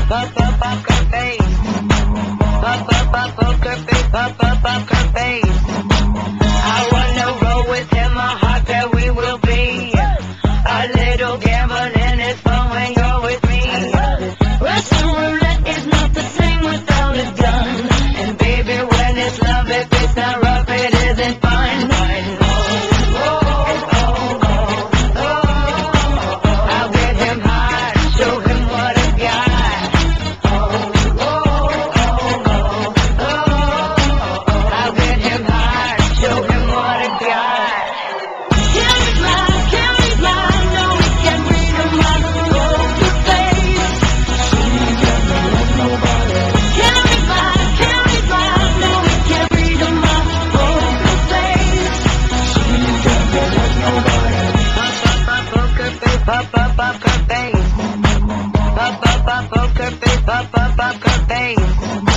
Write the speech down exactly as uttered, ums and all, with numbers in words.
Pop up up her face. Pop up up poker face. Pop up up her face. I wanna roll with him. A heart that we will be. A little gambling is fun when you're with me. Russian roulette is not the same without a gun. And baby, when it's love, if it's not rough, it isn't fun. I'll get him high, show him what I got. I'll get him high, show him what I got. Can we fly, can we fly? No, we can't read him on the poker face. She can't let nobody. Can we fly, can we fly? No, we can't read him on the poker face. She can't let nobody. Pop up up poker face, pop up up her face. Pop up up poker face, pop up up her face.